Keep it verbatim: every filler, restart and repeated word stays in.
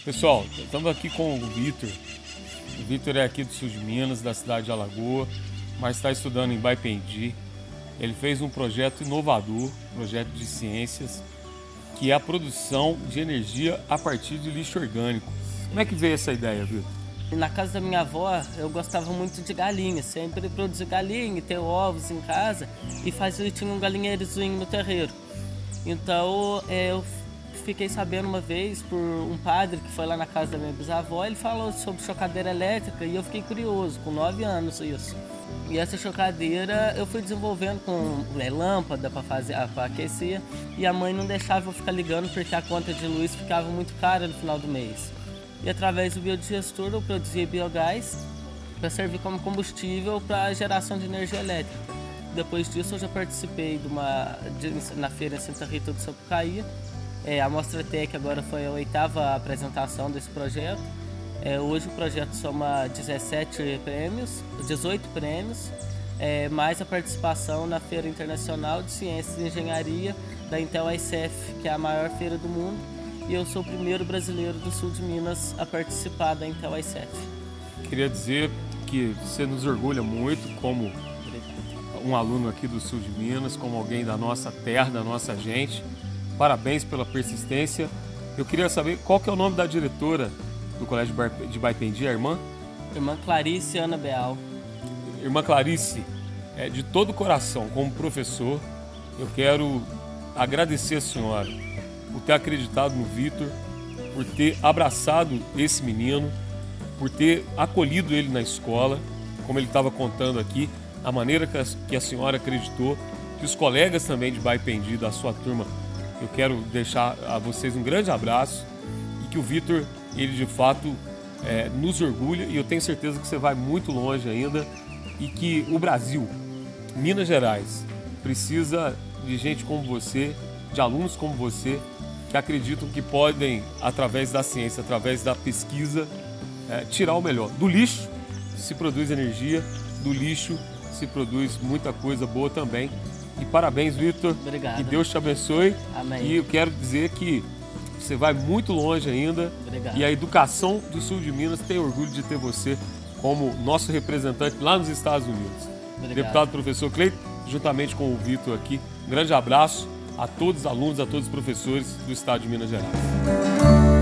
Pessoal, estamos aqui com o Vitor. O Vitor é aqui do sul de Minas, da cidade de Alagoa, mas está estudando em Baipendi. Ele fez um projeto inovador, um projeto de ciências, que é a produção de energia a partir de lixo orgânico. Como é que veio essa ideia, Vitor? Na casa da minha avó, eu gostava muito de galinha, sempre produzir galinha, ter ovos em casa e fazia, tinha um galinheirozinho no terreiro. Então eu fiquei sabendo uma vez por um padre que foi lá na casa da minha bisavó, ele falou sobre chocadeira elétrica e eu fiquei curioso, com nove anos isso. E essa chocadeira eu fui desenvolvendo com é, lâmpada para fazer, para aquecer, e a mãe não deixava eu ficar ligando porque a conta de luz ficava muito cara no final do mês. E através do biodigestor eu produzia biogás para servir como combustível para a geração de energia elétrica. Depois disso eu já participei de uma, de, na feira em Santa Rita do Sapucaí. É, a Mostra Tech agora foi a oitava apresentação desse projeto. É, hoje o projeto soma dezessete prêmios, dezoito prêmios, é, mais a participação na Feira Internacional de Ciências e Engenharia da Intel I C F, que é a maior feira do mundo. E eu sou o primeiro brasileiro do sul de Minas a participar da Intel I C F. Queria dizer que você nos orgulha muito como um aluno aqui do sul de Minas, como alguém da nossa terra, da nossa gente. Parabéns pela persistência. Eu queria saber qual que é o nome da diretora do Colégio de Baipendi, a irmã? Irmã Clarice Ana Beal. Irmã Clarice, é, de todo o coração, como professor, eu quero agradecer a senhora por ter acreditado no Vitor, por ter abraçado esse menino, por ter acolhido ele na escola, como ele estava contando aqui, a maneira que a, que a senhora acreditou, que os colegas também de Baipendi, da sua turma, eu quero deixar a vocês um grande abraço e que o Vitor, ele de fato é, nos orgulha, e eu tenho certeza que você vai muito longe ainda e que o Brasil, Minas Gerais, precisa de gente como você, de alunos como você, que acreditam que podem, através da ciência, através da pesquisa, é, tirar o melhor. Do lixo se produz energia, do lixo se produz muita coisa boa também. E parabéns, Vitor. Obrigado. Que Deus te abençoe. Amém. E eu quero dizer que você vai muito longe ainda. Obrigado. E a educação do sul de Minas tem orgulho de ter você como nosso representante lá nos Estados Unidos. Obrigado. Deputado professor Cleiton, juntamente com o Vitor aqui, um grande abraço a todos os alunos, a todos os professores do estado de Minas Gerais.